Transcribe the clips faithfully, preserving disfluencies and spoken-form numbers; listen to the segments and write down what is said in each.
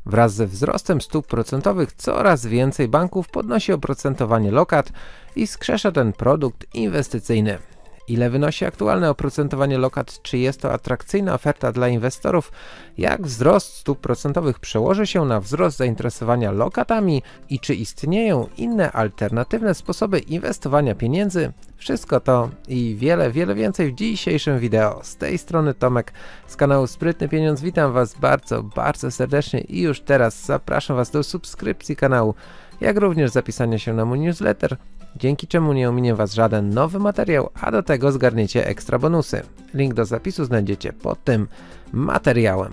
Wraz ze wzrostem stóp procentowych coraz więcej banków podnosi oprocentowanie lokat i skrzesza ten produkt inwestycyjny. Ile wynosi aktualne oprocentowanie lokat? Czy jest to atrakcyjna oferta dla inwestorów? Jak wzrost stóp procentowych przełoży się na wzrost zainteresowania lokatami? I czy istnieją inne alternatywne sposoby inwestowania pieniędzy? Wszystko to i wiele, wiele więcej w dzisiejszym wideo. Z tej strony Tomek z kanału Sprytny Pieniądz. Witam Was bardzo, bardzo serdecznie i już teraz zapraszam Was do subskrypcji kanału, jak również zapisania się na mój newsletter, dzięki czemu nie ominie Was żaden nowy materiał, a do tego zgarniecie ekstra bonusy. Link do zapisu znajdziecie pod tym materiałem.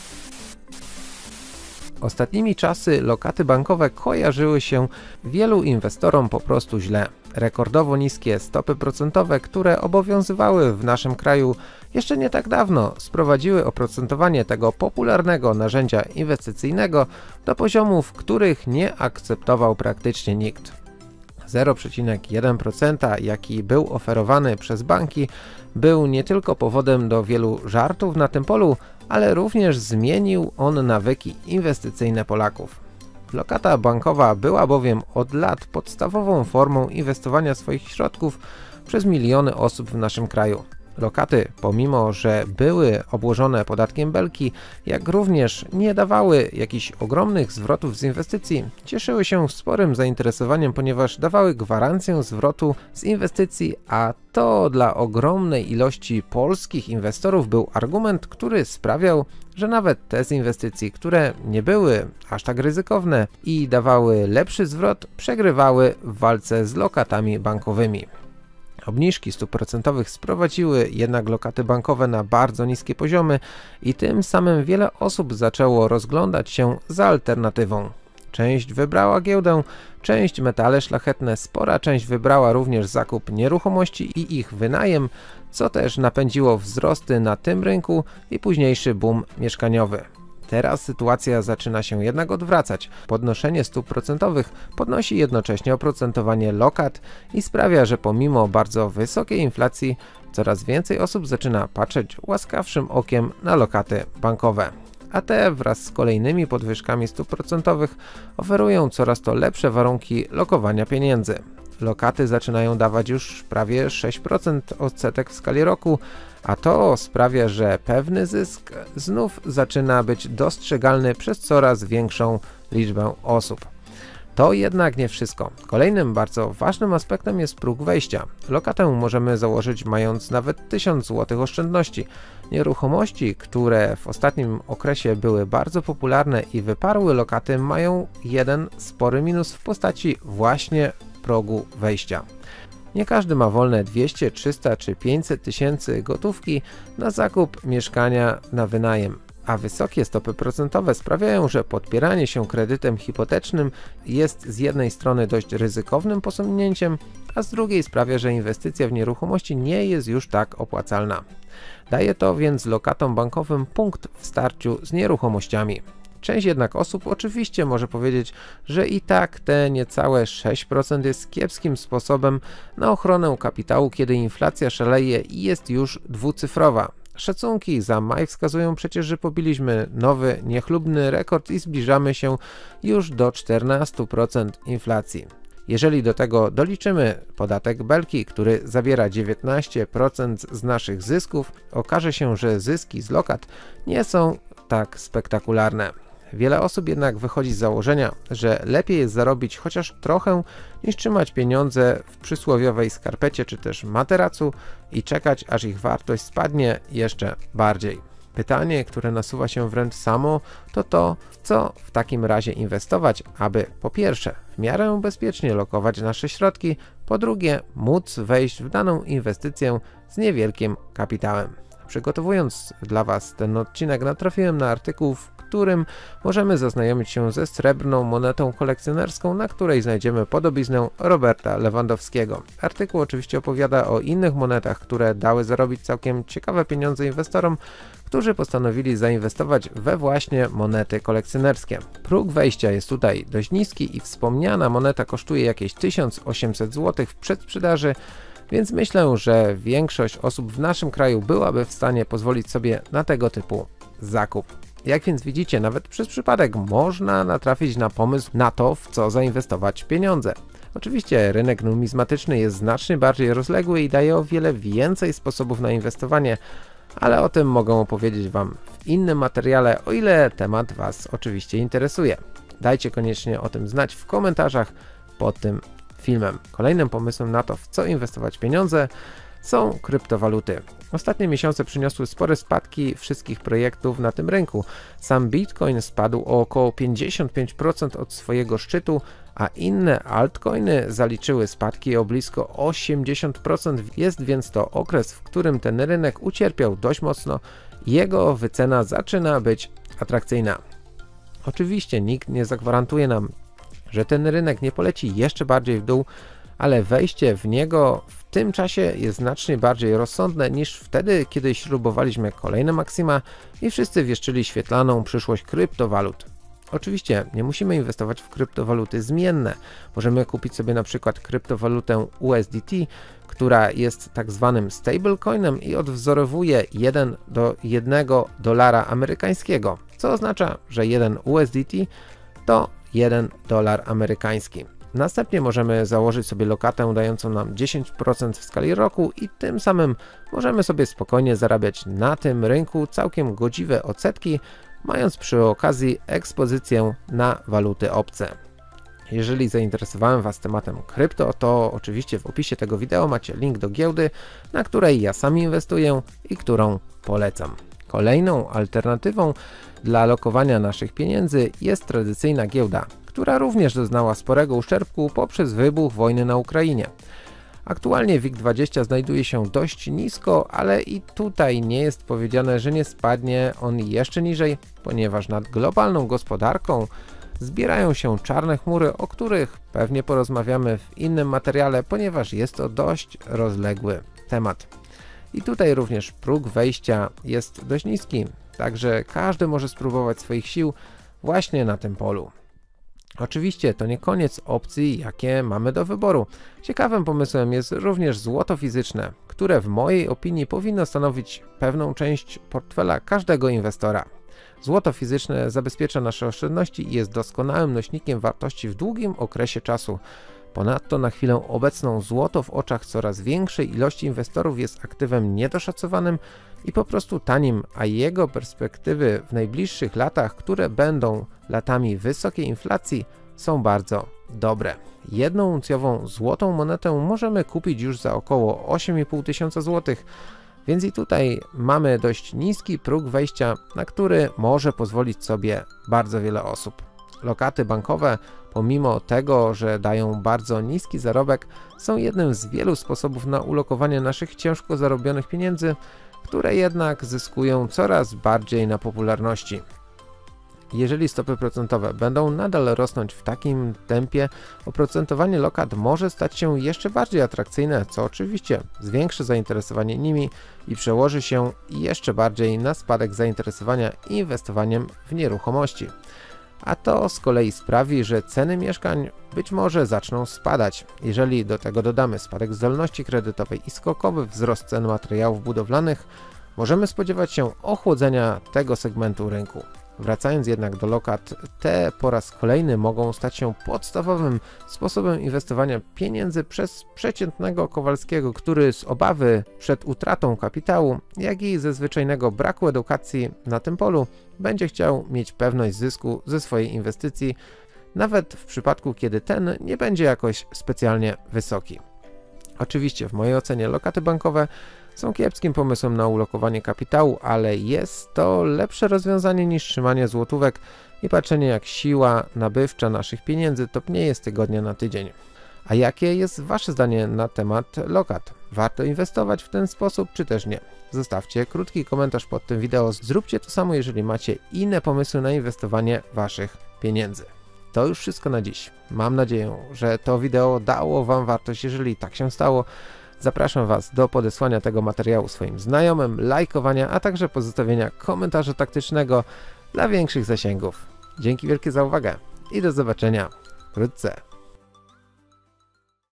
Ostatnimi czasy lokaty bankowe kojarzyły się wielu inwestorom po prostu źle. Rekordowo niskie stopy procentowe, które obowiązywały w naszym kraju jeszcze nie tak dawno, sprowadziły oprocentowanie tego popularnego narzędzia inwestycyjnego do poziomów, których nie akceptował praktycznie nikt. zero przecinek jeden procent, jaki był oferowany przez banki, był nie tylko powodem do wielu żartów na tym polu, ale również zmienił on nawyki inwestycyjne Polaków. Lokata bankowa była bowiem od lat podstawową formą inwestowania swoich środków przez miliony osób w naszym kraju. Lokaty, pomimo że były obłożone podatkiem Belki, jak również nie dawały jakichś ogromnych zwrotów z inwestycji, cieszyły się sporym zainteresowaniem, ponieważ dawały gwarancję zwrotu z inwestycji, a to dla ogromnej ilości polskich inwestorów był argument, który sprawiał, że nawet te z inwestycji, które nie były aż tak ryzykowne i dawały lepszy zwrot, przegrywały w walce z lokatami bankowymi. Obniżki stóp procentowych sprowadziły jednak lokaty bankowe na bardzo niskie poziomy i tym samym wiele osób zaczęło rozglądać się za alternatywą. Część wybrała giełdę, część metale szlachetne, spora część wybrała również zakup nieruchomości i ich wynajem, co też napędziło wzrosty na tym rynku i późniejszy boom mieszkaniowy. Teraz sytuacja zaczyna się jednak odwracać. Podnoszenie stóp procentowych podnosi jednocześnie oprocentowanie lokat i sprawia, że pomimo bardzo wysokiej inflacji coraz więcej osób zaczyna patrzeć łaskawszym okiem na lokaty bankowe. A te wraz z kolejnymi podwyżkami stóp procentowych oferują coraz to lepsze warunki lokowania pieniędzy. Lokaty zaczynają dawać już prawie sześć procent odsetek w skali roku, a to sprawia, że pewny zysk znów zaczyna być dostrzegalny przez coraz większą liczbę osób. To jednak nie wszystko. Kolejnym bardzo ważnym aspektem jest próg wejścia. Lokatę możemy założyć mając nawet tysiąc złotych oszczędności. Nieruchomości, które w ostatnim okresie były bardzo popularne i wyparły lokaty, mają jeden spory minus w postaci właśnie progu wejścia. Nie każdy ma wolne dwieście, trzysta czy pięćset tysięcy gotówki na zakup mieszkania na wynajem, a wysokie stopy procentowe sprawiają, że podpieranie się kredytem hipotecznym jest z jednej strony dość ryzykownym posunięciem, a z drugiej sprawia, że inwestycja w nieruchomości nie jest już tak opłacalna. Daje to więc lokatom bankowym punkt w starciu z nieruchomościami. Część jednak osób oczywiście może powiedzieć, że i tak te niecałe sześć procent jest kiepskim sposobem na ochronę kapitału, kiedy inflacja szaleje i jest już dwucyfrowa. Szacunki za maj wskazują przecież, że pobiliśmy nowy, niechlubny rekord i zbliżamy się już do czternastu procent inflacji. Jeżeli do tego doliczymy podatek Belki, który zabiera dziewiętnaście procent z naszych zysków, okaże się, że zyski z lokat nie są tak spektakularne. Wiele osób jednak wychodzi z założenia, że lepiej jest zarobić chociaż trochę, niż trzymać pieniądze w przysłowiowej skarpecie czy też materacu i czekać, aż ich wartość spadnie jeszcze bardziej. Pytanie, które nasuwa się wręcz samo, to to, w co w takim razie inwestować, aby po pierwsze w miarę bezpiecznie lokować nasze środki, po drugie móc wejść w daną inwestycję z niewielkim kapitałem. Przygotowując dla Was ten odcinek, natrafiłem na artykuł, w którym możemy zaznajomić się ze srebrną monetą kolekcjonerską, na której znajdziemy podobiznę Roberta Lewandowskiego. Artykuł oczywiście opowiada o innych monetach, które dały zarobić całkiem ciekawe pieniądze inwestorom, którzy postanowili zainwestować we właśnie monety kolekcjonerskie. Próg wejścia jest tutaj dość niski i wspomniana moneta kosztuje jakieś tysiąc osiemset złotych w przedsprzedaży, więc myślę, że większość osób w naszym kraju byłaby w stanie pozwolić sobie na tego typu zakup. Jak więc widzicie, nawet przez przypadek można natrafić na pomysł na to, w co zainwestować pieniądze. Oczywiście rynek numizmatyczny jest znacznie bardziej rozległy i daje o wiele więcej sposobów na inwestowanie, ale o tym mogę opowiedzieć Wam w innym materiale, o ile temat Was oczywiście interesuje. Dajcie koniecznie o tym znać w komentarzach pod tym filmem. Kolejnym pomysłem na to, w co inwestować pieniądze, są kryptowaluty. Ostatnie miesiące przyniosły spore spadki wszystkich projektów na tym rynku. Sam Bitcoin spadł o około pięćdziesiąt pięć procent od swojego szczytu, a inne altcoiny zaliczyły spadki o blisko osiemdziesiąt procent. Jest więc to okres, w którym ten rynek ucierpiał dość mocno i jego wycena zaczyna być atrakcyjna. Oczywiście nikt nie zagwarantuje nam, że ten rynek nie poleci jeszcze bardziej w dół, ale wejście w niego w tym czasie jest znacznie bardziej rozsądne niż wtedy, kiedy śrubowaliśmy kolejne maksima i wszyscy wieszczyli świetlaną przyszłość kryptowalut. Oczywiście nie musimy inwestować w kryptowaluty zmienne. Możemy kupić sobie na przykład kryptowalutę U S D T, która jest tak zwanym stablecoinem i odwzorowuje jeden do jednego dolara amerykańskiego, co oznacza, że jeden U S D T to jeden dolar amerykański. Następnie możemy założyć sobie lokatę dającą nam dziesięć procent w skali roku i tym samym możemy sobie spokojnie zarabiać na tym rynku całkiem godziwe odsetki, mając przy okazji ekspozycję na waluty obce. Jeżeli zainteresowałem Was tematem krypto, to oczywiście w opisie tego wideo macie link do giełdy, na której ja sam inwestuję i którą polecam. Kolejną alternatywą dla lokowania naszych pieniędzy jest tradycyjna giełda, która również doznała sporego uszczerbku poprzez wybuch wojny na Ukrainie. Aktualnie WIG dwadzieścia znajduje się dość nisko, ale i tutaj nie jest powiedziane, że nie spadnie on jeszcze niżej, ponieważ nad globalną gospodarką zbierają się czarne chmury, o których pewnie porozmawiamy w innym materiale, ponieważ jest to dość rozległy temat. I tutaj również próg wejścia jest dość niski, także każdy może spróbować swoich sił właśnie na tym polu. Oczywiście to nie koniec opcji, jakie mamy do wyboru. Ciekawym pomysłem jest również złoto fizyczne, które w mojej opinii powinno stanowić pewną część portfela każdego inwestora. Złoto fizyczne zabezpiecza nasze oszczędności i jest doskonałym nośnikiem wartości w długim okresie czasu. Ponadto na chwilę obecną złoto w oczach coraz większej ilości inwestorów jest aktywem niedoszacowanym i po prostu tanim, a jego perspektywy w najbliższych latach, które będą latami wysokiej inflacji, są bardzo dobre. Jedną uncjową złotą monetę możemy kupić już za około osiem i pół tysiąca złotych, więc i tutaj mamy dość niski próg wejścia, na który może pozwolić sobie bardzo wiele osób. Lokaty bankowe, pomimo tego, że dają bardzo niski zarobek, są jednym z wielu sposobów na ulokowanie naszych ciężko zarobionych pieniędzy, które jednak zyskują coraz bardziej na popularności. Jeżeli stopy procentowe będą nadal rosnąć w takim tempie, oprocentowanie lokat może stać się jeszcze bardziej atrakcyjne, co oczywiście zwiększy zainteresowanie nimi i przełoży się jeszcze bardziej na spadek zainteresowania inwestowaniem w nieruchomości. A to z kolei sprawi, że ceny mieszkań być może zaczną spadać. Jeżeli do tego dodamy spadek zdolności kredytowej i skokowy wzrost cen materiałów budowlanych, możemy spodziewać się ochłodzenia tego segmentu rynku. Wracając jednak do lokat, te po raz kolejny mogą stać się podstawowym sposobem inwestowania pieniędzy przez przeciętnego Kowalskiego, który z obawy przed utratą kapitału, jak i ze zwyczajnego braku edukacji na tym polu, będzie chciał mieć pewność zysku ze swojej inwestycji, nawet w przypadku, kiedy ten nie będzie jakoś specjalnie wysoki. Oczywiście w mojej ocenie lokaty bankowe są kiepskim pomysłem na ulokowanie kapitału, ale jest to lepsze rozwiązanie niż trzymanie złotówek i patrzenie, jak siła nabywcza naszych pieniędzy topnieje z tygodnia na tydzień. A jakie jest Wasze zdanie na temat lokat? Warto inwestować w ten sposób, czy też nie? Zostawcie krótki komentarz pod tym wideo. Zróbcie to samo, jeżeli macie inne pomysły na inwestowanie Waszych pieniędzy. To już wszystko na dziś. Mam nadzieję, że to wideo dało Wam wartość. Jeżeli tak się stało, zapraszam Was do podesłania tego materiału swoim znajomym, lajkowania, a także pozostawienia komentarza taktycznego dla większych zasięgów. Dzięki wielkie za uwagę i do zobaczenia wkrótce.